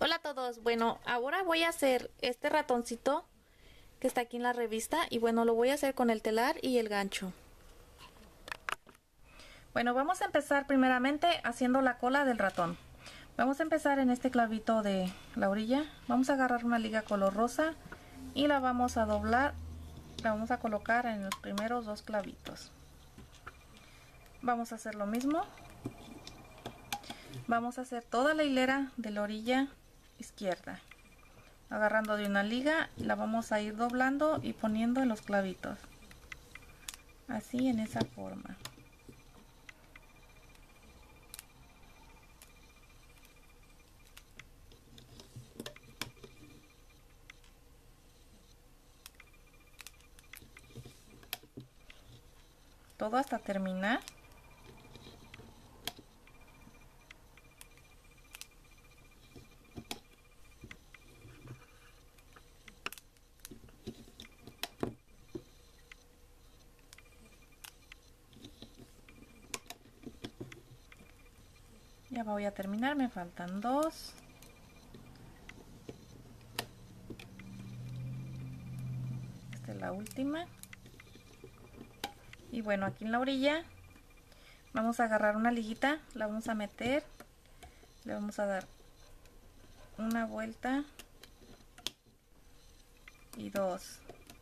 Hola a todos, bueno, ahora voy a hacer este ratoncito que está aquí en la revista y bueno, lo voy a hacer con el telar y el gancho. Bueno, vamos a empezar primeramente haciendo la cola del ratón. Vamos a empezar en este clavito de la orilla, vamos a agarrar una liga color rosa y la vamos a doblar, la vamos a colocar en los primeros dos clavitos. Vamos a hacer lo mismo, vamos a hacer toda la hilera de la orilla izquierda. Agarrando de una liga, la vamos a ir doblando y poniendo en los clavitos. Así, en esa forma. Todo hasta terminar. Ya voy a terminar, me faltan dos. Esta es la última. Y bueno, aquí en la orilla vamos a agarrar una liguita, la vamos a meter, le vamos a dar una vuelta y dos.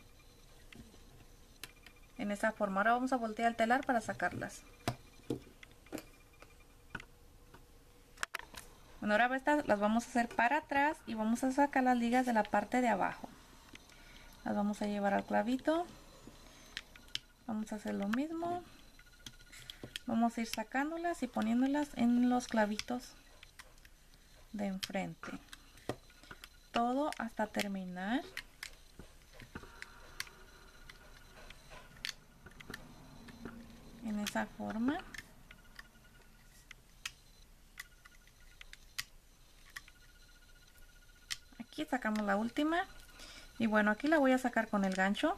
En esa forma. Ahora vamos a voltear el telar para sacarlas. Bueno, ahora estas las vamos a hacer para atrás y vamos a sacar las ligas de la parte de abajo. Las vamos a llevar al clavito. Vamos a hacer lo mismo. Vamos a ir sacándolas y poniéndolas en los clavitos de enfrente. Todo hasta terminar. En esa forma. Aquí sacamos la última. Y bueno, aquí la voy a sacar con el gancho.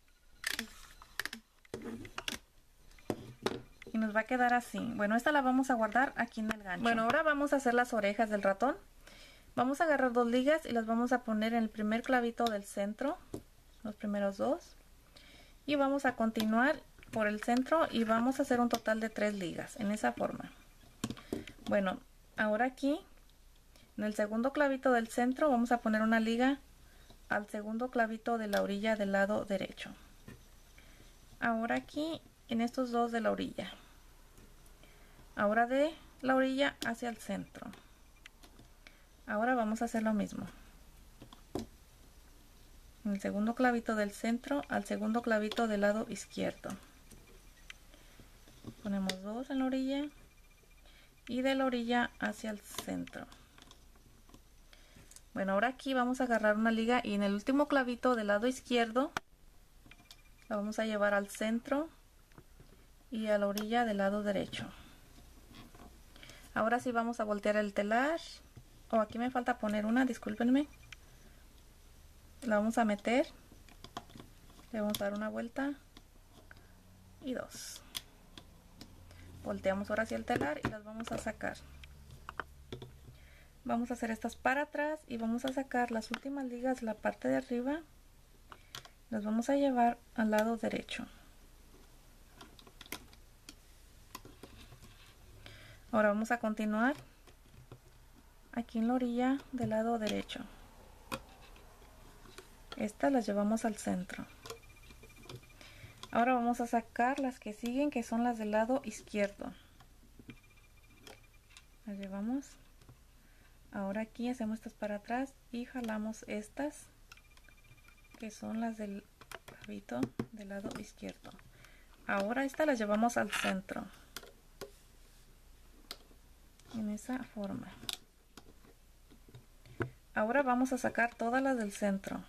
Y nos va a quedar así. Bueno, esta la vamos a guardar aquí en el gancho. Bueno, ahora vamos a hacer las orejas del ratón. Vamos a agarrar dos ligas y las vamos a poner en el primer clavito del centro. Los primeros dos. Y vamos a continuar por el centro y vamos a hacer un total de 3 ligas. En esa forma. Bueno, ahora aquí, en el segundo clavito del centro, vamos a poner una liga al segundo clavito de la orilla del lado derecho. Ahora aquí en estos dos de la orilla. Ahora de la orilla hacia el centro. Ahora vamos a hacer lo mismo. En el segundo clavito del centro al segundo clavito del lado izquierdo. Ponemos dos en la orilla y de la orilla hacia el centro. Bueno, ahora aquí vamos a agarrar una liga y en el último clavito del lado izquierdo la vamos a llevar al centro y a la orilla del lado derecho. Ahora sí vamos a voltear el telar. Aquí me falta poner una, discúlpenme. La vamos a meter. Le vamos a dar una vuelta. Y dos. Volteamos ahora hacia el telar y las vamos a sacar. Vamos a hacer estas para atrás y vamos a sacar las últimas ligas de la parte de arriba. Las vamos a llevar al lado derecho. Ahora vamos a continuar aquí en la orilla del lado derecho. Estas las llevamos al centro. Ahora vamos a sacar las que siguen, que son las del lado izquierdo. Las llevamos. Ahora aquí hacemos estas para atrás y jalamos estas, que son las del clavito del lado izquierdo. Ahora estas las llevamos al centro. En esa forma. Ahora vamos a sacar todas las del centro.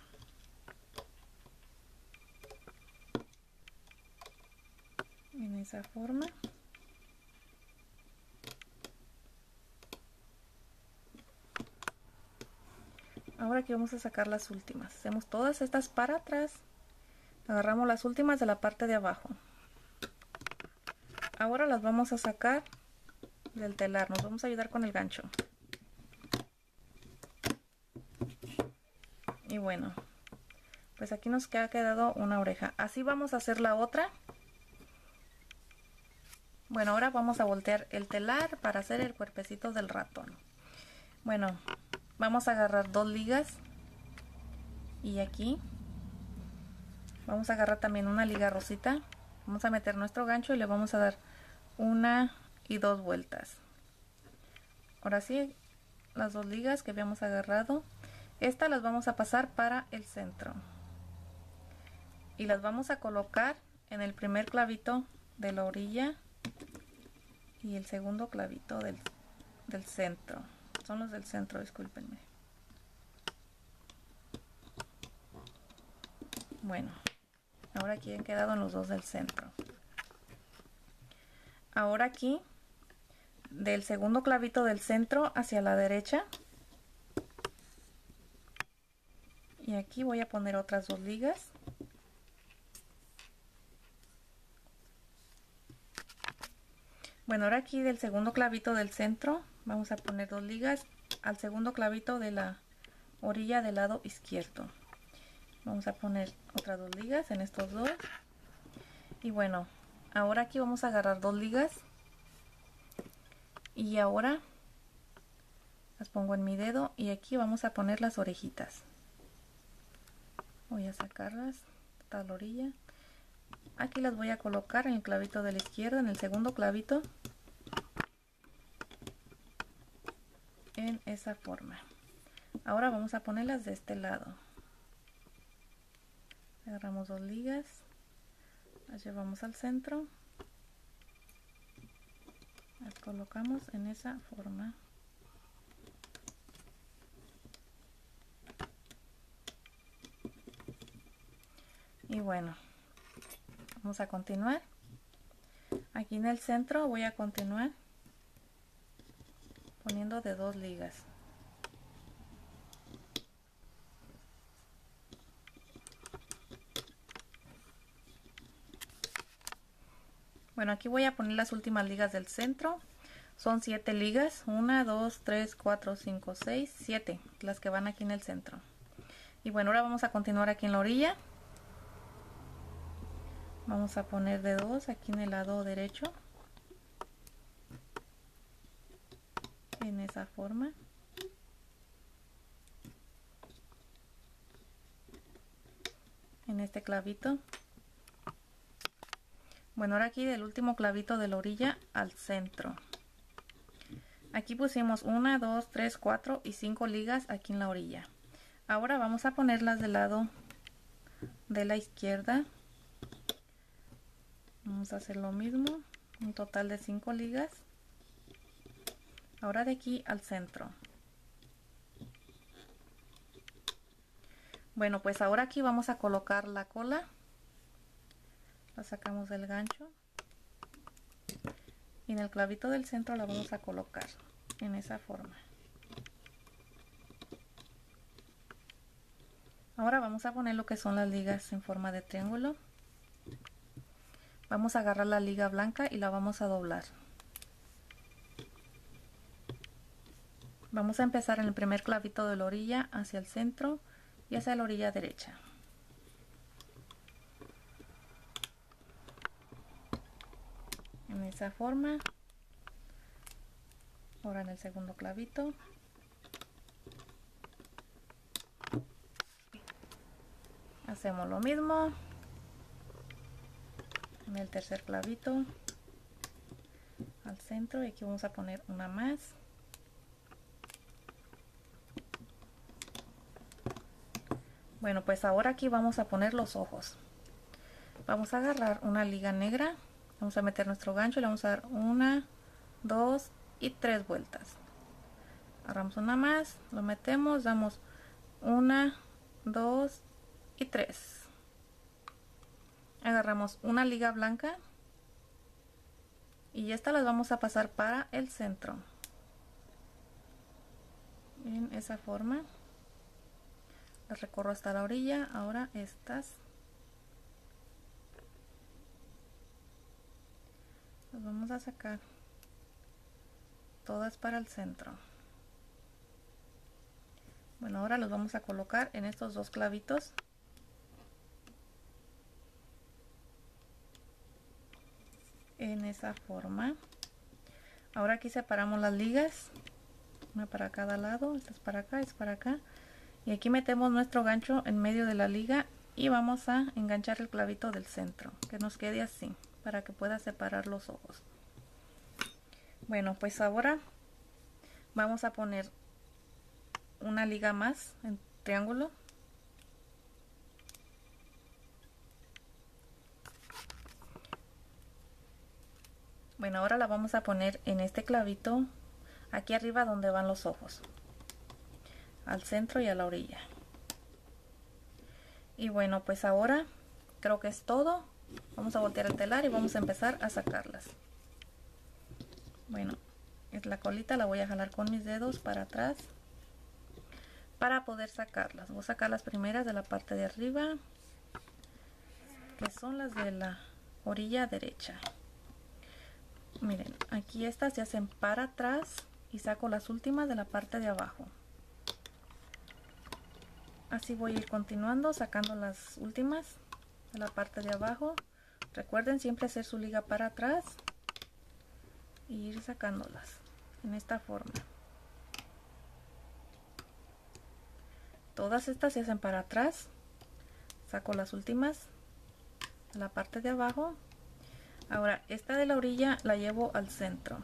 En esa forma. Ahora aquí vamos a sacar las últimas. Hacemos todas estas para atrás. Agarramos las últimas de la parte de abajo. Ahora las vamos a sacar del telar. Nos vamos a ayudar con el gancho. Y bueno, pues aquí nos ha quedado una oreja. Así vamos a hacer la otra. Bueno, ahora vamos a voltear el telar para hacer el cuerpecito del ratón. Bueno, vamos a agarrar 2 ligas y aquí vamos a agarrar también una liga rosita. Vamos a meter nuestro gancho y le vamos a dar 1 y 2 vueltas. Ahora sí, las 2 ligas que habíamos agarrado, estas las vamos a pasar para el centro y las vamos a colocar en el primer clavito de la orilla y el segundo clavito del centro. Son los del centro, discúlpenme. Bueno, ahora aquí han quedado los dos del centro. Ahora aquí, del segundo clavito del centro hacia la derecha. Y aquí voy a poner otras 2 ligas. Bueno, ahora aquí del segundo clavito del centro vamos a poner 2 ligas al segundo clavito de la orilla del lado izquierdo. Vamos a poner otras 2 ligas en estos dos. Y bueno, ahora aquí vamos a agarrar 2 ligas. Y ahora las pongo en mi dedo y aquí vamos a poner las orejitas. Voy a sacarlas hasta la orilla. Aquí las voy a colocar en el clavito de la izquierda, en el segundo clavito. En esa forma. Ahora vamos a ponerlas de este lado. Agarramos 2 ligas, las llevamos al centro, las colocamos en esa forma. Y bueno, vamos a continuar. Aquí en el centro voy a continuar poniendo de 2 ligas. Bueno, aquí voy a poner las últimas ligas del centro. Son 7 ligas. 1, 2, 3, 4, 5, 6, 7. Las que van aquí en el centro. Y bueno, ahora vamos a continuar aquí en la orilla. Vamos a poner de 2 aquí en el lado derecho. En esa forma. En este clavito. Bueno, ahora aquí del último clavito de la orilla al centro. Aquí pusimos 1, 2, 3, 4 y 5 ligas aquí en la orilla. Ahora vamos a ponerlas del lado de la izquierda. Vamos a hacer lo mismo, un total de 5 ligas. Ahora de aquí al centro. Bueno, pues ahora aquí vamos a colocar la cola. La sacamos del gancho. Y en el clavito del centro la vamos a colocar en esa forma. Ahora vamos a poner lo que son las ligas en forma de triángulo. Vamos a agarrar la liga blanca y la vamos a doblar. Vamos a empezar en el primer clavito de la orilla hacia el centro y hacia la orilla derecha. En esa forma. Ahora en el segundo clavito. Hacemos lo mismo. En el tercer clavito. Al centro y aquí vamos a poner una más. Bueno, pues ahora aquí vamos a poner los ojos. Vamos a agarrar una liga negra, vamos a meter nuestro gancho y le vamos a dar 1, 2 y 3 vueltas. Agarramos una más, lo metemos, damos 1, 2 y 3. Agarramos una liga blanca y esta las vamos a pasar para el centro. En esa forma. Las recorro hasta la orilla. Ahora estas las vamos a sacar todas para el centro. Bueno, ahora los vamos a colocar en estos dos clavitos. En esa forma. Ahora aquí separamos las ligas. Una para cada lado. Esta es para acá, es para acá. Y aquí metemos nuestro gancho en medio de la liga. Y vamos a enganchar el clavito del centro. Que nos quede así. Para que pueda separar los ojos. Bueno, pues ahora vamos a poner una liga más en triángulo. Bueno, ahora la vamos a poner en este clavito aquí arriba donde van los ojos, al centro y a la orilla. Y bueno, pues ahora creo que es todo. Vamos a voltear el telar y vamos a empezar a sacarlas. Bueno, la colita la voy a jalar con mis dedos para atrás para poder sacarlas. Voy a sacar las primeras de la parte de arriba, que son las de la orilla derecha. Miren, aquí estas se hacen para atrás y saco las últimas de la parte de abajo. Así voy a ir continuando sacando las últimas de la parte de abajo. Recuerden siempre hacer su liga para atrás y ir sacándolas en esta forma. Todas estas se hacen para atrás. Saco las últimas de la parte de abajo. Ahora esta de la orilla la llevo al centro.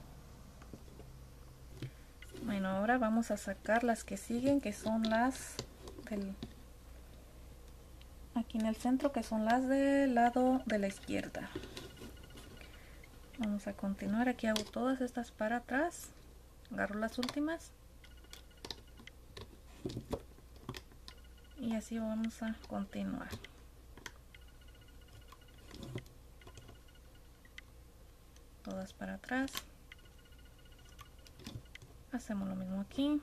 Bueno, ahora vamos a sacar las que siguen, que son las aquí en el centro, que son las del lado de la izquierda. Vamos a continuar. Aquí hago todas estas para atrás, agarro las últimas y así vamos a continuar. Todas para atrás. Hacemos lo mismo aquí.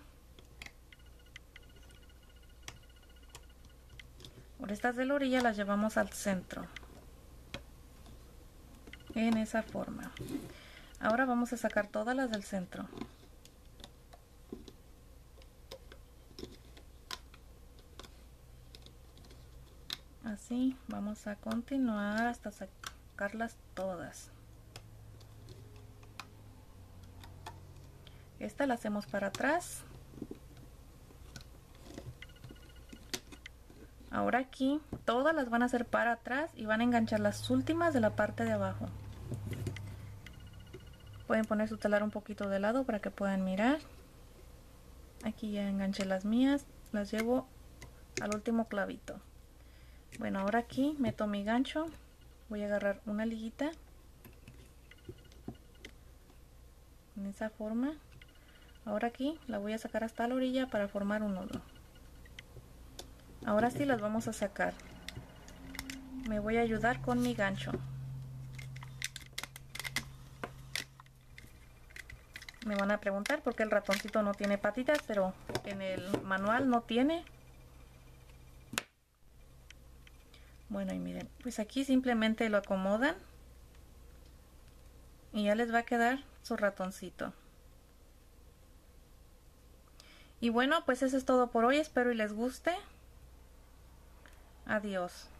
Ahora estas de la orilla las llevamos al centro. En esa forma. Ahora vamos a sacar todas las del centro. Así vamos a continuar hasta sacarlas todas. Esta la hacemos para atrás. Ahora aquí todas las van a hacer para atrás y van a enganchar las últimas de la parte de abajo. Pueden poner su telar un poquito de lado para que puedan mirar. Aquí ya enganché las mías, las llevo al último clavito. Bueno, ahora aquí meto mi gancho, voy a agarrar una liguita en esa forma. Ahora aquí la voy a sacar hasta la orilla para formar un nudo. Ahora sí las vamos a sacar. Me voy a ayudar con mi gancho. Me van a preguntar por qué el ratoncito no tiene patitas, pero en el manual no tiene. Bueno, y miren, pues aquí simplemente lo acomodan y ya les va a quedar su ratoncito. Y bueno, pues eso es todo por hoy. Espero y les guste. Adiós.